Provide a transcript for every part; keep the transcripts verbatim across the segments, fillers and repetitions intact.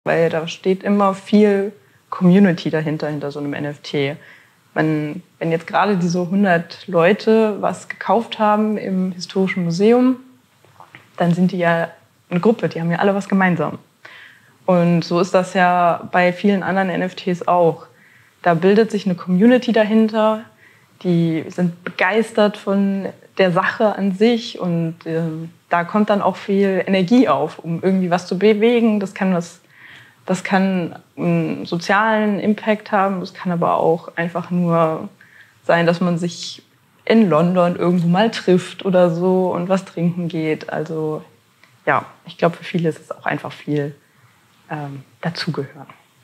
weil da steht immer viel Community dahinter, hinter so einem N F T. Man, wenn jetzt gerade diese hundert Leute was gekauft haben im Historischen Museum, dann sind die ja eine Gruppe, die haben ja alle was gemeinsam. Und so ist das ja bei vielen anderen N F Ts auch. Da bildet sich eine Community dahinter, die sind begeistert von der Sache an sich und äh, da kommt dann auch viel Energie auf, um irgendwie was zu bewegen. Das kann was Das kann einen sozialen Impact haben, es kann aber auch einfach nur sein, dass man sich in London irgendwo mal trifft oder so und was trinken geht. Also ja, ich glaube, für viele ist es auch einfach viel ähm, dazugehören.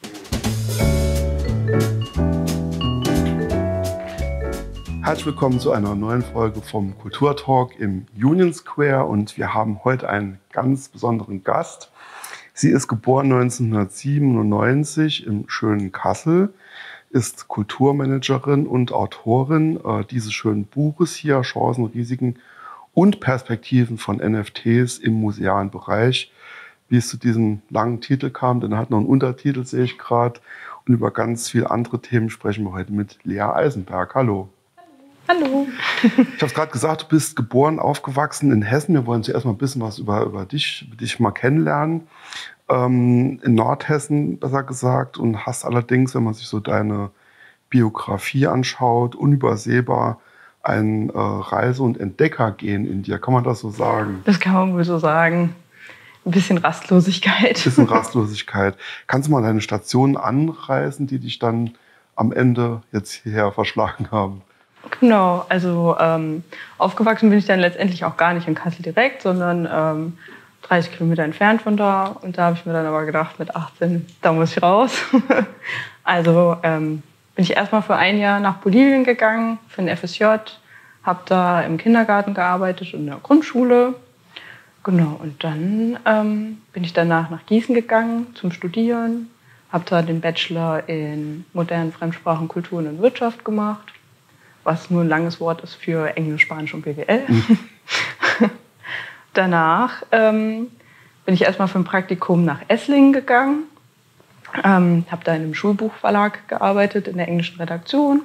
Herzlich willkommen zu einer neuen Folge vom Kulturtalk im Union Square und wir haben heute einen ganz besonderen Gast. Sie ist geboren neunzehnhundertsiebenundneunzig im schönen Kassel, ist Kulturmanagerin und Autorin äh, dieses schönen Buches hier, Chancen, Risiken und Perspektiven von N F Ts im musealen Bereich. Wie es zu diesem langen Titel kam, denn er hat noch einen Untertitel, sehe ich gerade. Und über ganz viele andere Themen sprechen wir heute mit Lea Eisenberg. Hallo. Hallo. Ich habe es gerade gesagt, du bist geboren, aufgewachsen in Hessen. Wir wollen zuerst mal ein bisschen was über, über dich, dich mal kennenlernen. Ähm, in Nordhessen, besser gesagt. Und hast allerdings, wenn man sich so deine Biografie anschaut, unübersehbar ein äh, Reise- und Entdeckergehen in dir. Kann man das so sagen? Das kann man wohl so sagen. Ein bisschen Rastlosigkeit. Ein bisschen Rastlosigkeit. Kannst du mal deine Stationen anreißen, die dich dann am Ende jetzt hierher verschlagen haben? Genau, also ähm, aufgewachsen bin ich dann letztendlich auch gar nicht in Kassel direkt, sondern ähm, dreißig Kilometer entfernt von da. Und da habe ich mir dann aber gedacht, mit achtzehn, da muss ich raus. Also ähm, bin ich erstmal für ein Jahr nach Bolivien gegangen, für ein F S J, habe da im Kindergarten gearbeitet und in der Grundschule. Genau, und dann ähm, bin ich danach nach Gießen gegangen zum Studieren, habe da den Bachelor in modernen Fremdsprachen, Kulturen und Wirtschaft gemacht, was nur ein langes Wort ist für Englisch, Spanisch und B W L. Mhm. Danach ähm, bin ich erstmal für ein Praktikum nach Esslingen gegangen, ähm, habe da in einem Schulbuchverlag gearbeitet, in der englischen Redaktion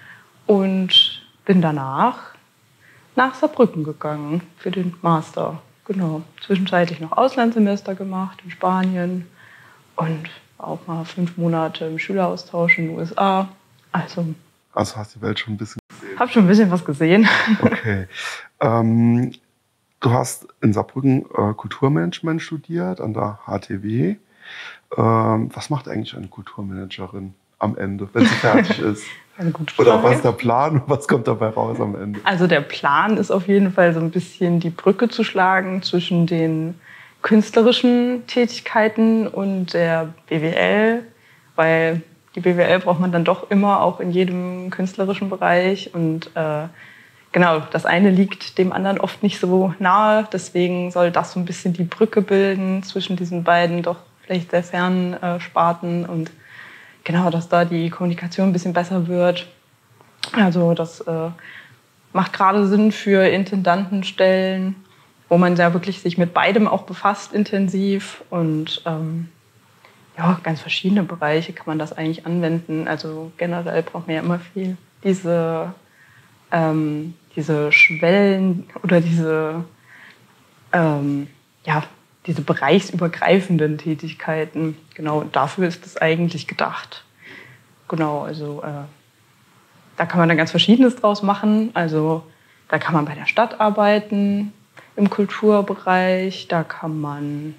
und bin danach nach Saarbrücken gegangen für den Master. Genau, zwischenzeitlich noch Auslandssemester gemacht in Spanien und auch mal fünf Monate im Schüleraustausch in den U S A. Also, also hast du die Welt schon ein bisschen gesehen? Habe schon ein bisschen was gesehen. Okay. Ähm, du hast in Saarbrücken äh, Kulturmanagement studiert an der H T W. Ähm, was macht eigentlich eine Kulturmanagerin am Ende, wenn sie fertig ist? Eine gute Frage. Oder was ist der Plan und was kommt dabei raus am Ende? Also der Plan ist auf jeden Fall so ein bisschen die Brücke zu schlagen zwischen den künstlerischen Tätigkeiten und der B W L, weil die B W L braucht man dann doch immer auch in jedem künstlerischen Bereich und äh, genau, das eine liegt dem anderen oft nicht so nahe, deswegen soll das so ein bisschen die Brücke bilden zwischen diesen beiden doch vielleicht sehr fernen äh, Sparten und genau, dass da die Kommunikation ein bisschen besser wird. Also das äh, macht gerade Sinn für Intendantenstellen, wo man ja wirklich sich mit beidem auch befasst intensiv und ähm, ja, ganz verschiedene Bereiche kann man das eigentlich anwenden. Also generell braucht man ja immer viel diese, ähm, diese Schwellen oder diese, ähm, ja, diese bereichsübergreifenden Tätigkeiten. Genau, dafür ist es eigentlich gedacht. Genau, also äh, da kann man dann ganz Verschiedenes draus machen. Also da kann man bei der Stadt arbeiten, im Kulturbereich, da kann man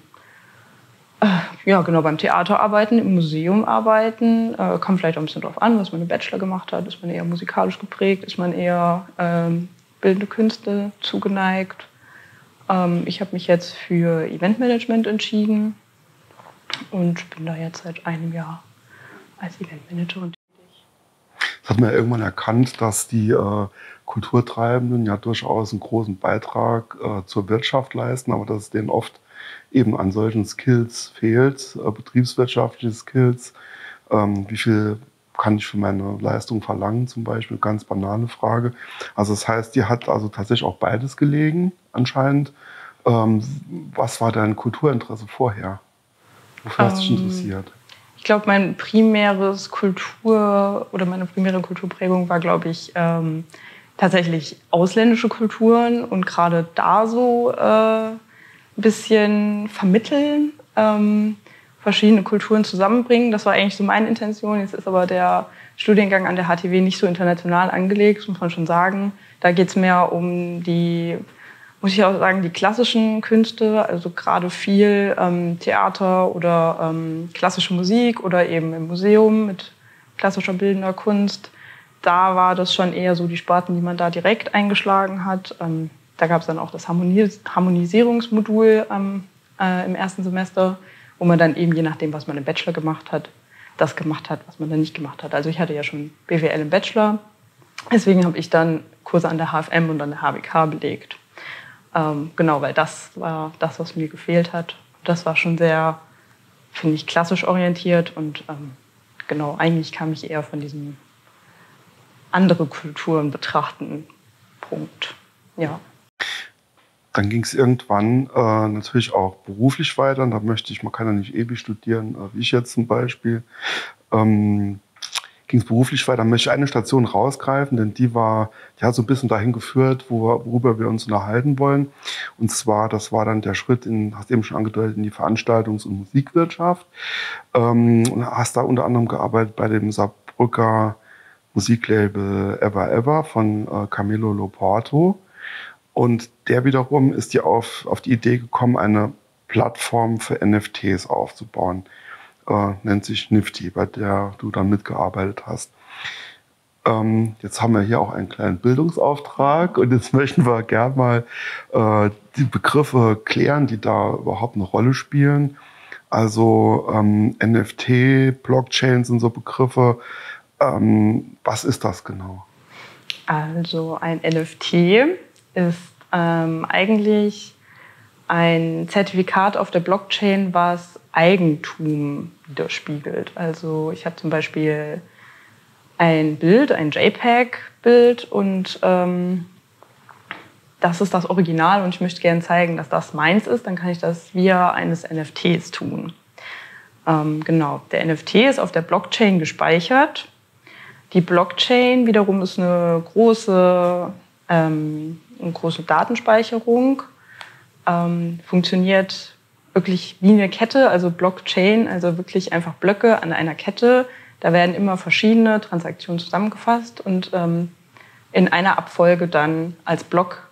äh, ja, genau, beim Theater arbeiten, im Museum arbeiten. Äh, kommt vielleicht auch ein bisschen drauf an, was man im Bachelor gemacht hat. Ist man eher musikalisch geprägt, ist man eher ähm, bildende Künste zugeneigt. Ich habe mich jetzt für Eventmanagement entschieden und bin da jetzt seit einem Jahr als Eventmanagerin tätig. Das hat man ja irgendwann erkannt, dass die äh, Kulturtreibenden ja durchaus einen großen Beitrag äh, zur Wirtschaft leisten, aber dass es denen oft eben an solchen Skills fehlt, äh, betriebswirtschaftliche Skills. Ähm, wie viel kann ich für meine Leistung verlangen, zum Beispiel? Ganz banale Frage. Also das heißt, dir hat also tatsächlich auch beides gelegen, anscheinend. Ähm, was war dein Kulturinteresse vorher? Wofür hast du dich Ähm, interessiert? Ich glaube, mein primäres Kultur oder meine primäre Kulturprägung war, glaube ich, ähm, tatsächlich ausländische Kulturen und gerade da so äh, ein bisschen vermitteln, ähm, verschiedene Kulturen zusammenbringen. Das war eigentlich so meine Intention. Jetzt ist aber der Studiengang an der H T W nicht so international angelegt, das muss man schon sagen. Da geht es mehr um die, muss ich auch sagen, die klassischen Künste, also gerade viel ähm, Theater oder ähm, klassische Musik oder eben im Museum mit klassischer bildender Kunst. Da war das schon eher so die Sparten, die man da direkt eingeschlagen hat. Ähm, da gab es dann auch das Harmonis- Harmonisierungsmodul ähm, äh, im ersten Semester, wo man dann eben je nachdem, was man im Bachelor gemacht hat, das gemacht hat, was man dann nicht gemacht hat. Also ich hatte ja schon B W L im Bachelor, deswegen habe ich dann Kurse an der H F M und an der H W K belegt. Ähm, genau, weil das war das, was mir gefehlt hat. Das war schon sehr, finde ich, klassisch orientiert und ähm, genau, eigentlich kam ich eher von diesem andere Kulturen betrachten Punkt. Ja. Dann ging es irgendwann äh, natürlich auch beruflich weiter. Und da möchte ich, man kann ja nicht ewig studieren, äh, wie ich jetzt zum Beispiel. Ähm, ging es beruflich weiter. Da möchte ich eine Station rausgreifen, denn die war, die hat so ein bisschen dahin geführt, wo, worüber wir uns unterhalten wollen. Und zwar, das war dann der Schritt in, hast eben schon angedeutet, in die Veranstaltungs- und Musikwirtschaft. Ähm, und hast da unter anderem gearbeitet bei dem Saarbrücker Musiklabel Ever Ever von äh, Camillo Loporto. Und der wiederum ist dir auf, auf die Idee gekommen, eine Plattform für N F Ts aufzubauen. Äh, nennt sich Nifty, bei der du dann mitgearbeitet hast. Ähm, jetzt haben wir hier auch einen kleinen Bildungsauftrag und jetzt möchten wir gerne mal äh, die Begriffe klären, die da überhaupt eine Rolle spielen. Also ähm, N F T, Blockchain sind so Begriffe. Ähm, was ist das genau? Also ein N F T ist ähm, eigentlich ein Zertifikat auf der Blockchain, was Eigentum widerspiegelt. Also ich habe zum Beispiel ein Bild, ein JPEG-Bild und ähm, das ist das Original und ich möchte gerne zeigen, dass das meins ist, dann kann ich das via eines N F Ts tun. Ähm, genau, der N F T ist auf der Blockchain gespeichert. Die Blockchain wiederum ist eine große, ähm, eine große Datenspeicherung, ähm, funktioniert wirklich wie eine Kette, also Blockchain, also wirklich einfach Blöcke an einer Kette. Da werden immer verschiedene Transaktionen zusammengefasst und ähm, in einer Abfolge dann als Block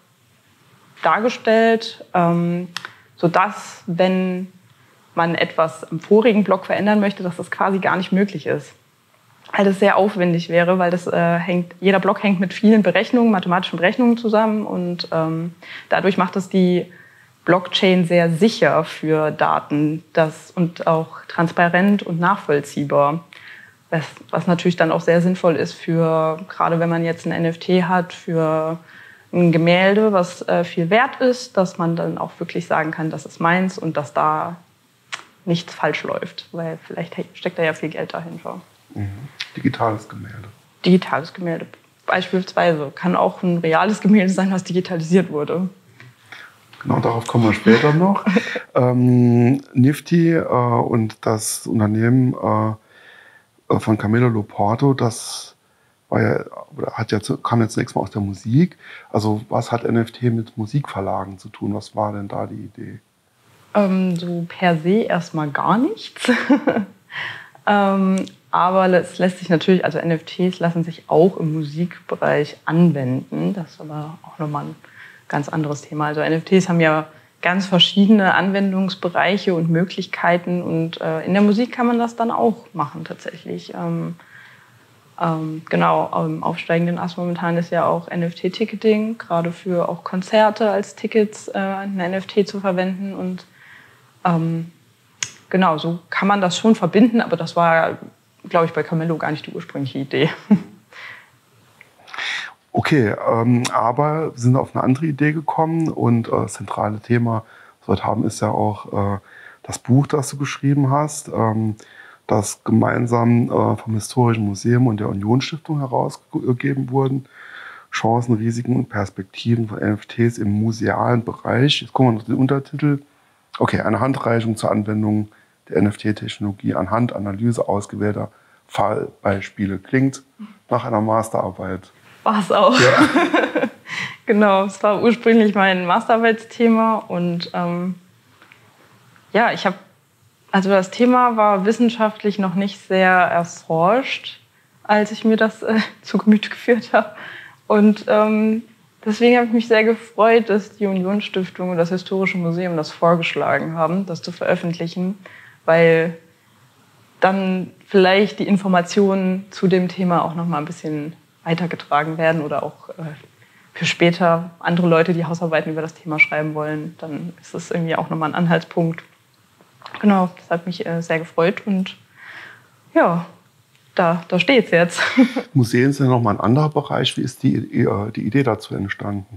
dargestellt, ähm, sodass, wenn man etwas am vorigen Block verändern möchte, dass das quasi gar nicht möglich ist. Weil das sehr aufwendig wäre, weil das äh, hängt, jeder Block hängt mit vielen Berechnungen, mathematischen Berechnungen zusammen und ähm, dadurch macht es die Blockchain sehr sicher für Daten das, und auch transparent und nachvollziehbar. Was, was natürlich dann auch sehr sinnvoll ist für, gerade wenn man jetzt ein N F T hat, für ein Gemälde, was äh, viel wert ist, dass man dann auch wirklich sagen kann, das ist meins und dass da nichts falsch läuft, weil vielleicht steckt da ja viel Geld dahinter. Mhm. Digitales Gemälde. Digitales Gemälde beispielsweise. Kann auch ein reales Gemälde sein, was digitalisiert wurde. Genau, darauf kommen wir später noch. ähm, Nifty äh, und das Unternehmen äh, von Camillo Loporto, das war ja, oder hat ja, kam ja zunächst mal aus der Musik. Also was hat N F T mit Musikverlagen zu tun? Was war denn da die Idee? Ähm, so per se erstmal gar nichts. ähm, aber es lässt sich natürlich, also N F Ts lassen sich auch im Musikbereich anwenden. Das ist aber auch nochmal ein ganz anderes Thema. Also N F Ts haben ja ganz verschiedene Anwendungsbereiche und Möglichkeiten und äh, in der Musik kann man das dann auch machen tatsächlich. Ähm, ähm, genau, am aufsteigenden Ast momentan ist ja auch N F T-Ticketing, gerade für auch Konzerte als Tickets äh, ein N F T zu verwenden und ähm, genau, so kann man das schon verbinden, aber das war, glaube ich, bei Camillo gar nicht die ursprüngliche Idee. Okay, ähm, aber wir sind auf eine andere Idee gekommen und äh, das zentrale Thema, was wir heute haben, ist ja auch äh, das Buch, das du geschrieben hast, ähm, das gemeinsam äh, vom Historischen Museum und der Union-Stiftung herausgegeben wurden. Chancen, Risiken und Perspektiven von N F Ts im musealen Bereich. Jetzt gucken wir noch den Untertitel. Okay, eine Handreichung zur Anwendung der N F T-Technologie anhand Analyse ausgewählter Fallbeispiele. Klingt nach einer Masterarbeit. War es auch. Ja. Genau, es war ursprünglich mein Masterarbeitsthema und ähm, ja, ich habe, also das Thema war wissenschaftlich noch nicht sehr erforscht, als ich mir das äh, zu Gemüte geführt habe. Und ähm, deswegen habe ich mich sehr gefreut, dass die Union-Stiftung und das Historische Museum das vorgeschlagen haben, das zu veröffentlichen, weil dann vielleicht die Informationen zu dem Thema auch noch mal ein bisschen weitergetragen werden oder auch äh, für später andere Leute, die Hausarbeiten über das Thema schreiben wollen, dann ist das irgendwie auch nochmal ein Anhaltspunkt. Genau, das hat mich äh, sehr gefreut und ja, da, da steht es jetzt. Museen sind ja nochmal ein anderer Bereich. Wie ist die, die Idee dazu entstanden?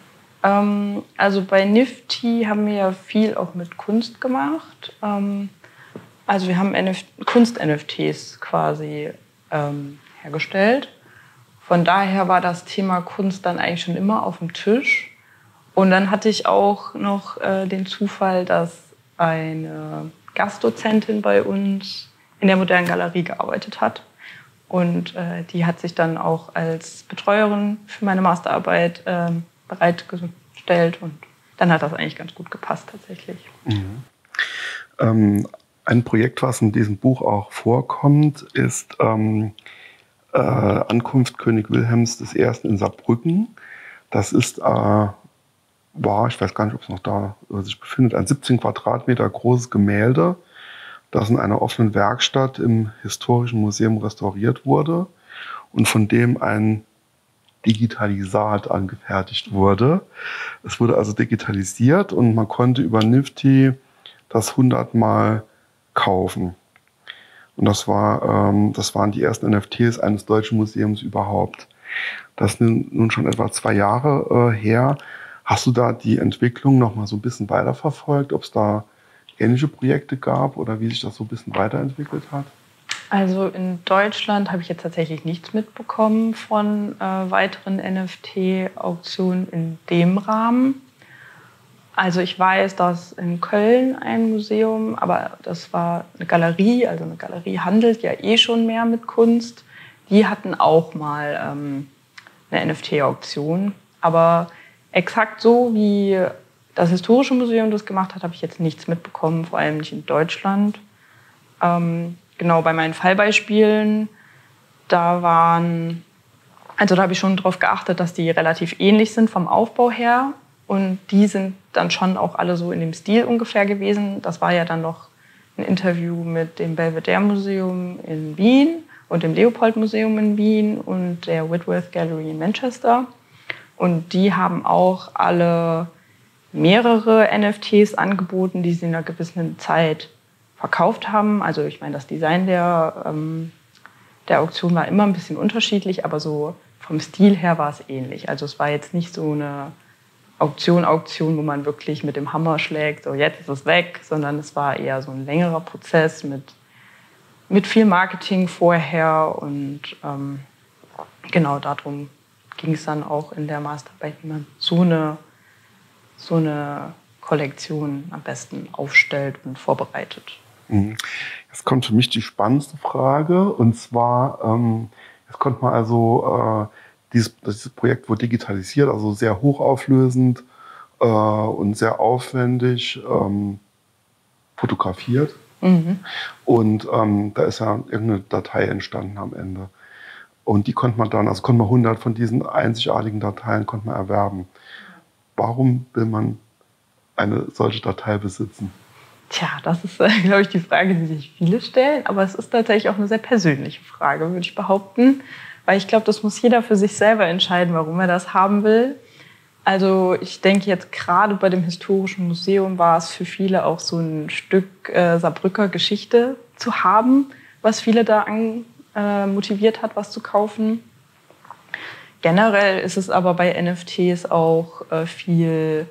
Ähm, also bei Nifty haben wir ja viel auch mit Kunst gemacht. Ähm, also wir haben Kunst-N F Ts quasi ähm, hergestellt. Von daher war das Thema Kunst dann eigentlich schon immer auf dem Tisch. Und dann hatte ich auch noch äh, den Zufall, dass eine Gastdozentin bei uns in der Modernen Galerie gearbeitet hat. Und äh, die hat sich dann auch als Betreuerin für meine Masterarbeit äh, bereitgestellt. Und dann hat das eigentlich ganz gut gepasst tatsächlich. Mhm. Ähm, ein Projekt, was in diesem Buch auch vorkommt, ist ähm, äh, Ankunft König Wilhelms der Erste in Saarbrücken. Das ist, äh, war, ich weiß gar nicht, ob es noch da sich befindet, ein siebzehn Quadratmeter großes Gemälde, das in einer offenen Werkstatt im Historischen Museum restauriert wurde und von dem ein Digitalisat angefertigt wurde. Es wurde also digitalisiert und man konnte über Nifty das hundertmal kaufen. Und das, war, ähm, das waren die ersten N F Ts eines deutschen Museums überhaupt. Das ist nun schon etwa zwei Jahre äh, her. Hast du da die Entwicklung noch mal so ein bisschen weiterverfolgt, ob es da ähnliche Projekte gab oder wie sich das so ein bisschen weiterentwickelt hat? Also in Deutschland habe ich jetzt tatsächlich nichts mitbekommen von äh, weiteren N F T-Auktionen in dem Rahmen. Also ich weiß, dass in Köln ein Museum, aber das war eine Galerie, also eine Galerie handelt ja eh schon mehr mit Kunst. Die hatten auch mal ähm, eine N F T-Auktion. Aber exakt so, wie das Historische Museum das gemacht hat, habe ich jetzt nichts mitbekommen, vor allem nicht in Deutschland. Ähm, genau, bei meinen Fallbeispielen, da waren, also da habe ich schon darauf geachtet, dass die relativ ähnlich sind vom Aufbau her. Und die sind dann schon auch alle so in dem Stil ungefähr gewesen. Das war ja dann noch ein Interview mit dem Belvedere Museum in Wien und dem Leopold Museum in Wien und der Whitworth Gallery in Manchester. Und die haben auch alle mehrere N F Ts angeboten, die sie in einer gewissen Zeit verkauft haben. Also ich meine, das Design der, ähm, der Auktion war immer ein bisschen unterschiedlich, aber so vom Stil her war es ähnlich. Also es war jetzt nicht so eine Auktion, Auktion, wo man wirklich mit dem Hammer schlägt, so jetzt ist es weg, sondern es war eher so ein längerer Prozess mit, mit viel Marketing vorher und ähm, genau darum ging es dann auch in der Masterarbeit, wie man so eine, so eine Kollektion am besten aufstellt und vorbereitet. Jetzt kommt für mich die spannendste Frage und zwar, ähm, jetzt konnte man also äh, Dieses, dieses Projekt wurde digitalisiert, also sehr hochauflösend äh, und sehr aufwendig ähm, fotografiert. Mhm. Und ähm, da ist ja irgendeine Datei entstanden am Ende. Und die konnte man dann, also konnte man hundert von diesen einzigartigen Dateien konnte man erwerben. Warum will man eine solche Datei besitzen? Tja, das ist, äh, glaube ich, die Frage, die sich viele stellen. Aber es ist tatsächlich auch eine sehr persönliche Frage, würde ich behaupten. Weil ich glaube, das muss jeder für sich selber entscheiden, warum er das haben will. Also ich denke jetzt gerade bei dem Historischen Museum war es für viele auch so ein Stück äh, Saarbrücker Geschichte zu haben, was viele da an, äh, motiviert hat, was zu kaufen. Generell ist es aber bei N F Ts auch äh, viel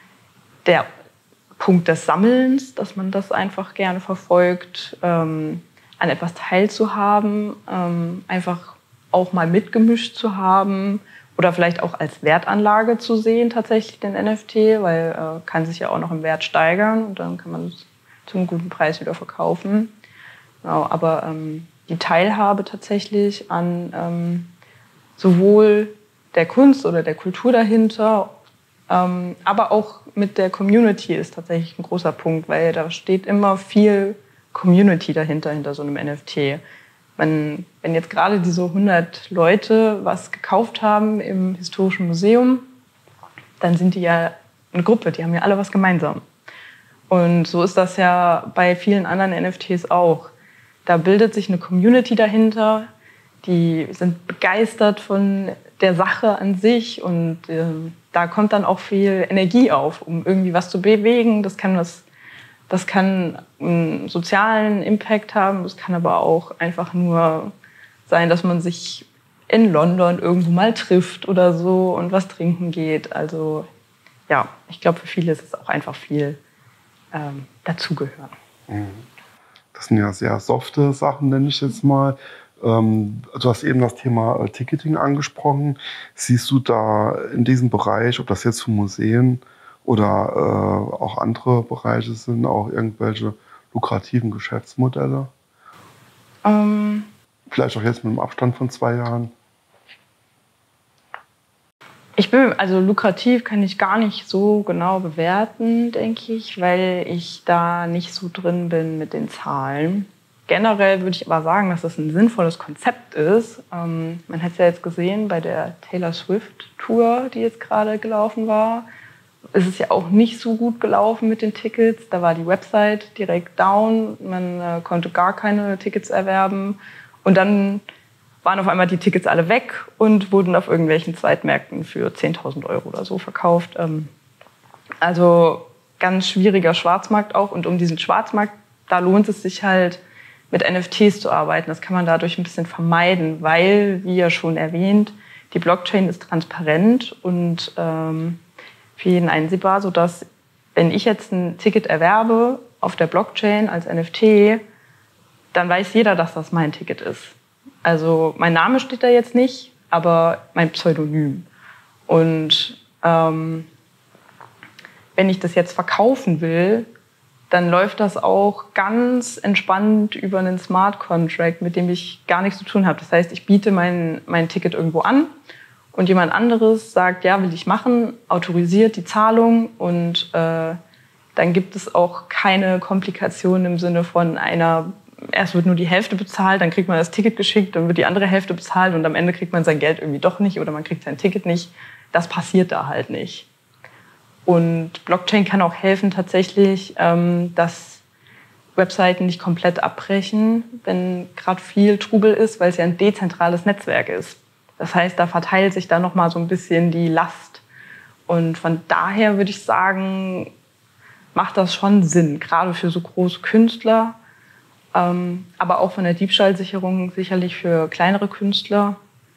der Punkt des Sammelns, dass man das einfach gerne verfolgt, ähm, an etwas teilzuhaben, ähm, einfach auch mal mitgemischt zu haben oder vielleicht auch als Wertanlage zu sehen, tatsächlich den N F T, weil äh, kann sich ja auch noch im Wert steigern und dann kann man zum guten Preis wieder verkaufen. Genau, aber ähm, die Teilhabe tatsächlich an ähm, sowohl der Kunst oder der Kultur dahinter, ähm, aber auch mit der Community ist tatsächlich ein großer Punkt, weil da steht immer viel Community dahinter, hinter so einem N F T. Wenn, wenn jetzt gerade diese hundert Leute was gekauft haben im Historischen Museum, dann sind die ja eine Gruppe, die haben ja alle was gemeinsam. Und so ist das ja bei vielen anderen N F Ts auch. Da bildet sich eine Community dahinter, die sind begeistert von der Sache an sich und äh, da kommt dann auch viel Energie auf, um irgendwie was zu bewegen. Das kann, was, das kann einen sozialen Impact haben, das kann aber auch einfach nur sein, dass man sich in London irgendwo mal trifft oder so und was trinken geht. Also ja, ich glaube, für viele ist es auch einfach viel ähm, dazugehören. Das sind ja sehr softe Sachen, nenne ich jetzt mal. Ähm, du hast eben das Thema äh, Ticketing angesprochen. Siehst du da in diesem Bereich, ob das jetzt für Museen oder äh, auch andere Bereiche sind, auch irgendwelche lukrativen Geschäftsmodelle? Ähm, Vielleicht auch jetzt mit einem Abstand von zwei Jahren? Ich bin, also lukrativ kann ich gar nicht so genau bewerten, denke ich, weil ich da nicht so drin bin mit den Zahlen. Generell würde ich aber sagen, dass das ein sinnvolles Konzept ist. Ähm, man hat es ja jetzt gesehen bei der Taylor Swift Tour, die jetzt gerade gelaufen war. Es ist ja auch nicht so gut gelaufen mit den Tickets. Da war die Website direkt down, man äh, konnte gar keine Tickets erwerben. Und dann waren auf einmal die Tickets alle weg und wurden auf irgendwelchen Zweitmärkten für zehntausend Euro oder so verkauft. Ähm, also ganz schwieriger Schwarzmarkt auch. Und um diesen Schwarzmarkt, da lohnt es sich halt, mit N F Ts zu arbeiten. Das kann man dadurch ein bisschen vermeiden, weil, wie ja schon erwähnt, die Blockchain ist transparent und ähm, für jeden einsehbar, sodass, wenn ich jetzt ein Ticket erwerbe auf der Blockchain als N F T, dann weiß jeder, dass das mein Ticket ist. Also mein Name steht da jetzt nicht, aber mein Pseudonym. Und ähm, wenn ich das jetzt verkaufen will, dann läuft das auch ganz entspannt über einen Smart Contract, mit dem ich gar nichts zu tun habe. Das heißt, ich biete mein, mein Ticket irgendwo an und jemand anderes sagt, ja, will ich machen, autorisiert die Zahlung und äh, dann gibt es auch keine Komplikationen im Sinne von einer, erst wird nur die Hälfte bezahlt, dann kriegt man das Ticket geschickt, dann wird die andere Hälfte bezahlt und am Ende kriegt man sein Geld irgendwie doch nicht oder man kriegt sein Ticket nicht. Das passiert da halt nicht. Und Blockchain kann auch helfen tatsächlich, ähm, dass Webseiten nicht komplett abbrechen, wenn gerade viel Trubel ist, weil es ja ein dezentrales Netzwerk ist. Das heißt, da verteilt sich da nochmal so ein bisschen die Last. Und von daher würde ich sagen, macht das schon Sinn, gerade für so große Künstler, ähm, aber auch von der Diebstahlsicherung sicherlich für kleinere Künstler.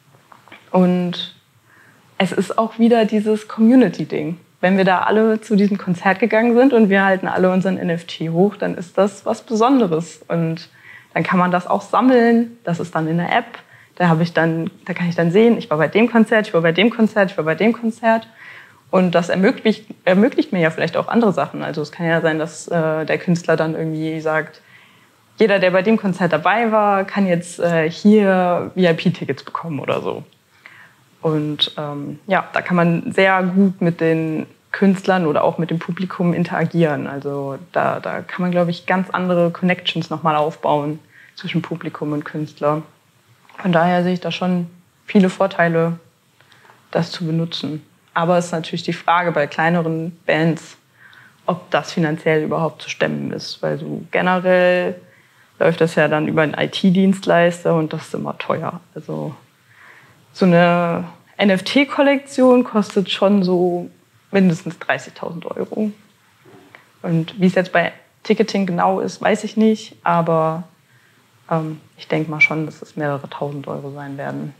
Und es ist auch wieder dieses Community-Ding. Wenn wir da alle zu diesem Konzert gegangen sind und wir halten alle unseren N F T hoch, dann ist das was Besonderes. Und dann kann man das auch sammeln. Das ist dann in der App. Da habe ich dann, da kann ich dann sehen, ich war bei dem Konzert, ich war bei dem Konzert, ich war bei dem Konzert. Und das ermöglicht, ermöglicht mir ja vielleicht auch andere Sachen. Also es kann ja sein, dass äh, der Künstler dann irgendwie sagt, jeder, der bei dem Konzert dabei war, kann jetzt äh, hier V I P-Tickets bekommen oder so. Und ähm, ja, da kann man sehr gut mit den Künstlern oder auch mit dem Publikum interagieren. Also da, da kann man, glaube ich, ganz andere Connections nochmal aufbauen zwischen Publikum und Künstler. Von daher sehe ich da schon viele Vorteile, das zu benutzen. Aber es ist natürlich die Frage bei kleineren Bands, ob das finanziell überhaupt zu stemmen ist. Weil so generell läuft das ja dann über einen I T-Dienstleister und das ist immer teuer. Also so eine N F T-Kollektion kostet schon so mindestens dreißigtausend Euro. Und wie es jetzt bei Ticketing genau ist, weiß ich nicht. Aber ähm, ich denke mal schon, dass es mehrere tausend Euro sein werden.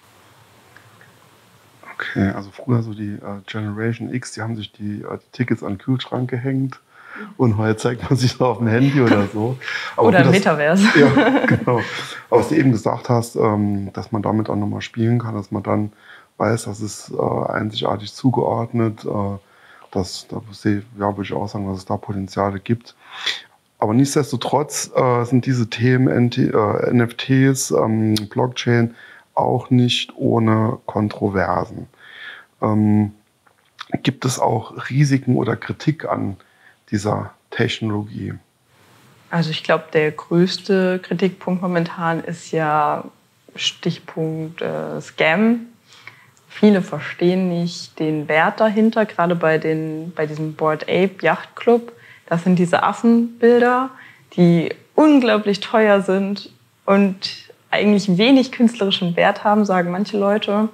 Okay, also früher so die äh, Generation X, die haben sich die äh, Tickets an den Kühlschrank gehängt. Und heute zeigt man sich auf dem Handy oder so. Aber oder im das, Metaverse. Ja, genau. Aber was du eben gesagt hast, ähm, dass man damit auch nochmal spielen kann, dass man dann weiß, das ist äh, einzigartig zugeordnet. Äh, das, da ja, würde ich auch sagen, dass es da Potenziale gibt. Aber nichtsdestotrotz äh, sind diese Themen N F Ts, ähm, Blockchain auch nicht ohne Kontroversen. Ähm, gibt es auch Risiken oder Kritik an dieser Technologie? Also ich glaube, der größte Kritikpunkt momentan ist ja Stichpunkt äh, Scam. Viele verstehen nicht den Wert dahinter, gerade bei, den, bei diesem Bored Ape Yacht Club. Das sind diese Affenbilder, die unglaublich teuer sind und eigentlich wenig künstlerischen Wert haben, sagen manche Leute.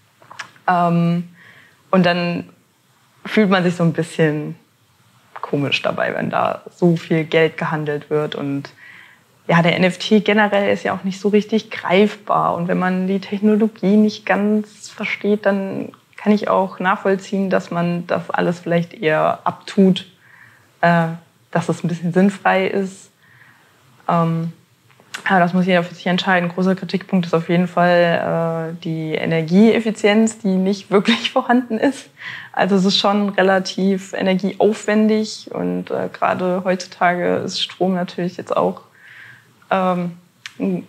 Ähm, und dann fühlt man sich so ein bisschen komisch dabei, wenn da so viel Geld gehandelt wird. Und ja, der N F T generell ist ja auch nicht so richtig greifbar. Und wenn man die Technologie nicht ganz versteht, dann kann ich auch nachvollziehen, dass man das alles vielleicht eher abtut, äh, dass es ein bisschen sinnfrei ist. Ähm, aber das muss jeder für sich entscheiden. Großer Kritikpunkt ist auf jeden Fall äh, die Energieeffizienz, die nicht wirklich vorhanden ist. Also es ist schon relativ energieaufwendig und äh, gerade heutzutage ist Strom natürlich jetzt auch ähm, ein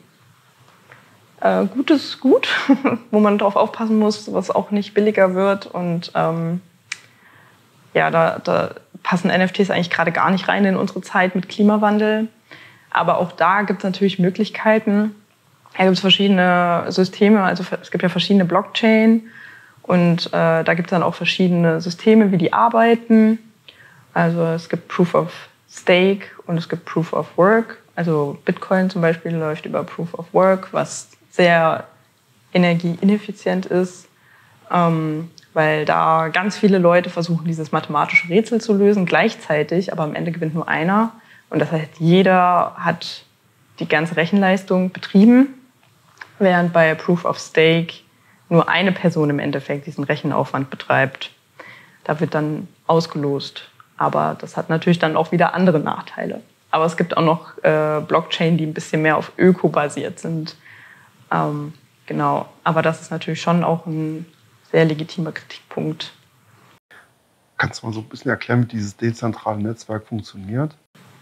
äh, gutes Gut, wo man drauf aufpassen muss, was auch nicht billiger wird. Und ähm, ja, da, da passen N F Ts eigentlich gerade gar nicht rein in unsere Zeit mit Klimawandel. Aber auch da gibt es natürlich Möglichkeiten. Da gibt es verschiedene Systeme, also es gibt ja verschiedene Blockchain und äh, da gibt es dann auch verschiedene Systeme, wie die arbeiten. Also es gibt Proof of Stake und es gibt Proof of Work. Also Bitcoin zum Beispiel läuft über Proof of Work, was sehr energieineffizient ist, ähm, weil da ganz viele Leute versuchen, dieses mathematische Rätsel zu lösen gleichzeitig, aber am Ende gewinnt nur einer. Und das heißt, jeder hat die ganze Rechenleistung betrieben, während bei Proof of Stake nur eine Person im Endeffekt diesen Rechenaufwand betreibt. Da wird dann ausgelost. Aber das hat natürlich dann auch wieder andere Nachteile. Aber es gibt auch noch äh, Blockchain, die ein bisschen mehr auf Öko basiert sind. Ähm, genau. Aber das ist natürlich schon auch ein sehr legitimer Kritikpunkt. Kannst du mal so ein bisschen erklären, wie dieses dezentrale Netzwerk funktioniert?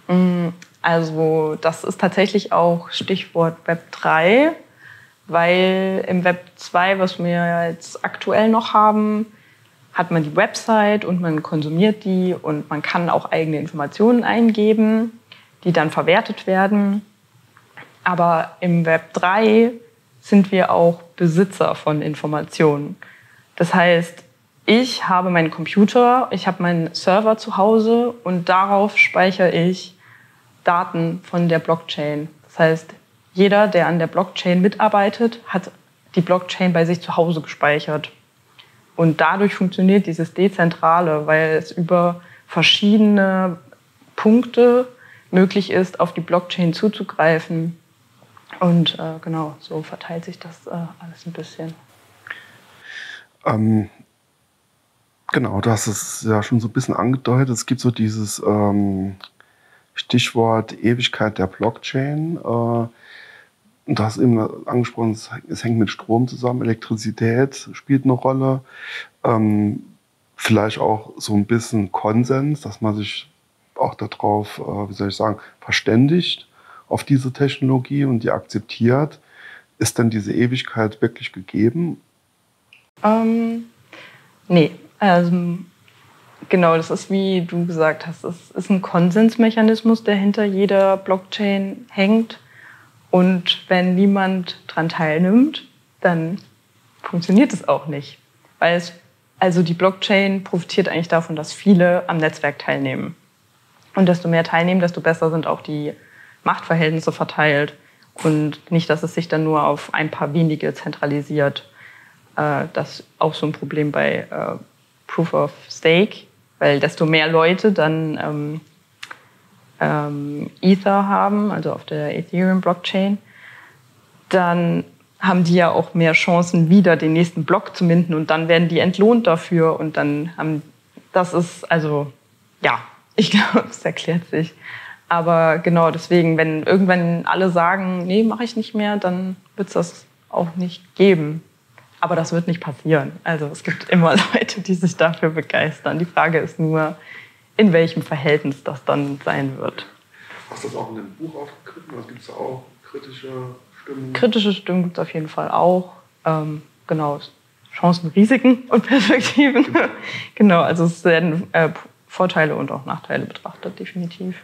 Also das ist tatsächlich auch Stichwort Web drei, weil im Web zwei, was wir jetzt aktuell noch haben, hat man die Website und man konsumiert die und man kann auch eigene Informationen eingeben, die dann verwertet werden. Aber im Web drei sind wir auch Besitzer von Informationen. Das heißt, ich habe meinen Computer, ich habe meinen Server zu Hause und darauf speichere ich Daten von der Blockchain. Das heißt, jeder, der an der Blockchain mitarbeitet, hat die Blockchain bei sich zu Hause gespeichert. Und dadurch funktioniert dieses Dezentrale, weil es über verschiedene Punkte möglich ist, auf die Blockchain zuzugreifen. Und äh, genau, so verteilt sich das äh, alles ein bisschen. Ähm, genau, du hast es ja schon so ein bisschen angedeutet. Es gibt so dieses ähm, Stichwort Ewigkeit der Blockchain. Äh, und du hast eben angesprochen, es, es hängt mit Strom zusammen, Elektrizität spielt eine Rolle. Ähm, vielleicht auch so ein bisschen Konsens, dass man sich auch darauf, äh, wie soll ich sagen, verständigt auf diese Technologie und die akzeptiert. Ist denn diese Ewigkeit wirklich gegeben? Ähm, nee, also genau, das ist, wie du gesagt hast, es ist ein Konsensmechanismus, der hinter jeder Blockchain hängt. Und wenn niemand daran teilnimmt, dann funktioniert es auch nicht. Weil es, also die Blockchain profitiert eigentlich davon, dass viele am Netzwerk teilnehmen. Und desto mehr teilnehmen, desto besser sind auch die Machtverhältnisse verteilt. Und nicht, dass es sich dann nur auf ein paar wenige zentralisiert. Äh, das ist auch so ein Problem bei äh, Proof of Stake. Weil desto mehr Leute dann ähm, ähm, Ether haben, also auf der Ethereum-Blockchain, dann haben die ja auch mehr Chancen, wieder den nächsten Block zu minden und dann werden die entlohnt dafür und dann haben, das ist, also, ja, ich glaube, es erklärt sich. Aber genau deswegen, wenn irgendwann alle sagen, nee, mache ich nicht mehr, dann wird es das auch nicht geben. Aber das wird nicht passieren. Also es gibt immer Leute, die sich dafür begeistern. Die Frage ist nur, in welchem Verhältnis das dann sein wird. Hast du das auch in dem Buch aufgegriffen? Also gibt es da auch kritische Stimmen? Kritische Stimmen gibt es auf jeden Fall auch. Ähm, genau, Chancen, Risiken und Perspektiven. Genau, genau, also es werden äh, Vorteile und auch Nachteile betrachtet, definitiv.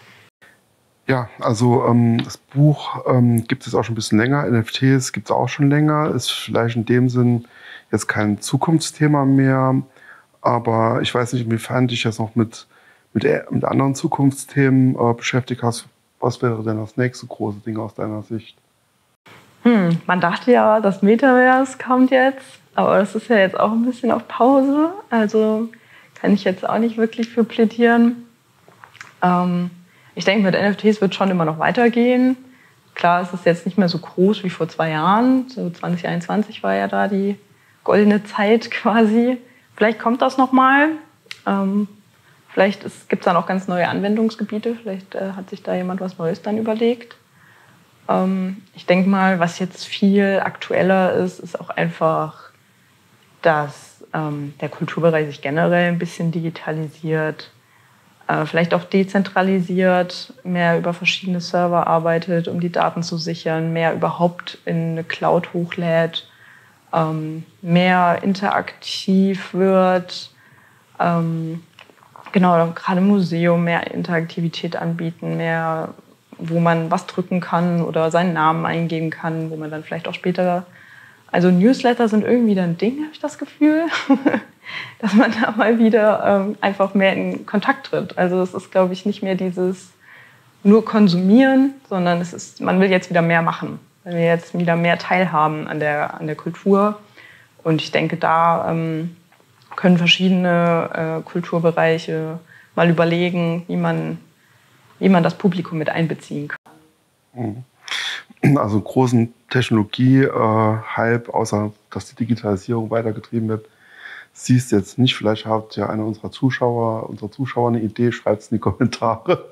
Ja, also ähm, das Buch ähm, gibt es auch schon ein bisschen länger. N F Ts gibt es auch schon länger. Ist vielleicht in dem Sinn jetzt kein Zukunftsthema mehr. Aber ich weiß nicht, inwiefern dich jetzt noch mit, mit, mit anderen Zukunftsthemen äh, beschäftigt hast. Was wäre denn das nächste große Ding aus deiner Sicht? Hm, man dachte ja, das Metaverse kommt jetzt. Aber das ist ja jetzt auch ein bisschen auf Pause. Also kann ich jetzt auch nicht wirklich für plädieren. Ähm, ich denke, mit N F Ts wird schon immer noch weitergehen. Klar, es ist jetzt nicht mehr so groß wie vor zwei Jahren. So zwanzig einundzwanzig war ja da die goldene Zeit quasi. Vielleicht kommt das nochmal. Ähm, vielleicht gibt es dann auch ganz neue Anwendungsgebiete. Vielleicht äh, hat sich da jemand was Neues dann überlegt. Ähm, ich denke mal, was jetzt viel aktueller ist, ist auch einfach, dass ähm, der Kulturbereich sich generell ein bisschen digitalisiert, äh, vielleicht auch dezentralisiert, mehr über verschiedene Server arbeitet, um die Daten zu sichern, mehr überhaupt in eine Cloud hochlädt, ähm, mehr interaktiv wird, ähm, genau, gerade im Museum mehr Interaktivität anbieten, mehr, wo man was drücken kann oder seinen Namen eingeben kann, wo man dann vielleicht auch später... Also Newsletter sind irgendwie wieder ein Ding, habe ich das Gefühl, dass man da mal wieder ähm, einfach mehr in Kontakt tritt. Also es ist, glaube ich, nicht mehr dieses nur konsumieren, sondern es ist, man will jetzt wieder mehr machen. Man will jetzt wieder mehr teilhaben an der, an der Kultur. Und ich denke, da ähm, können verschiedene äh, Kulturbereiche mal überlegen, wie man, wie man das Publikum mit einbeziehen kann. Mhm. Also einen großen Technologie-Hype, außer dass die Digitalisierung weitergetrieben wird, siehst du jetzt nicht. Vielleicht hat ja einer unserer Zuschauer, unserer Zuschauer eine Idee, schreibt es in die Kommentare.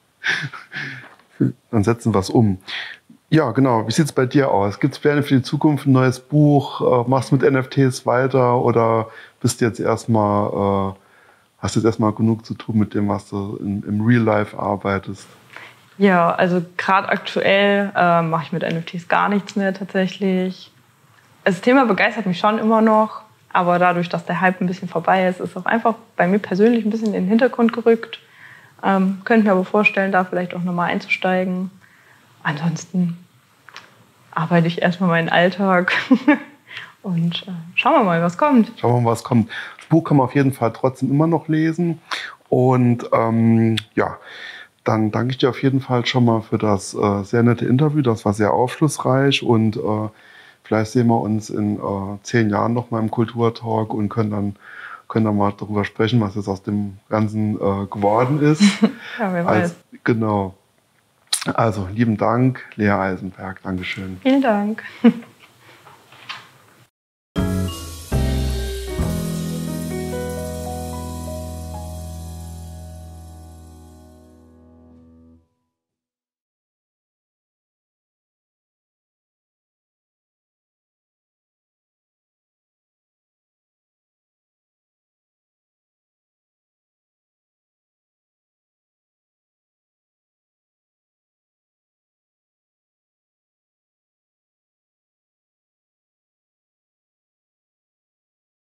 Dann setzen wir es um. Ja, genau. Wie sieht es bei dir aus? Gibt es Pläne für die Zukunft, ein neues Buch? Machst du mit N F Ts weiter oder bist du jetzt erstmal, hast du jetzt erstmal genug zu tun mit dem, was du im, im Real Life arbeitest? Ja, also gerade aktuell äh, mache ich mit N F Ts gar nichts mehr tatsächlich. Das Thema begeistert mich schon immer noch, aber dadurch, dass der Hype ein bisschen vorbei ist, ist auch einfach bei mir persönlich ein bisschen in den Hintergrund gerückt. Ähm, könnte mir aber vorstellen, da vielleicht auch nochmal einzusteigen. Ansonsten arbeite ich erstmal meinen Alltag und äh, schauen wir mal, was kommt. Schauen wir mal, was kommt. Das Buch kann man auf jeden Fall trotzdem immer noch lesen und ähm, ja, dann danke ich dir auf jeden Fall schon mal für das äh, sehr nette Interview. Das war sehr aufschlussreich und äh, vielleicht sehen wir uns in äh, zehn Jahren noch mal im Kulturtalk und können dann, können dann mal darüber sprechen, was jetzt aus dem Ganzen äh, geworden ist. Ja, wer weiß. Also, genau. Also, lieben Dank, Lea Eisenberg. Dankeschön. Vielen Dank.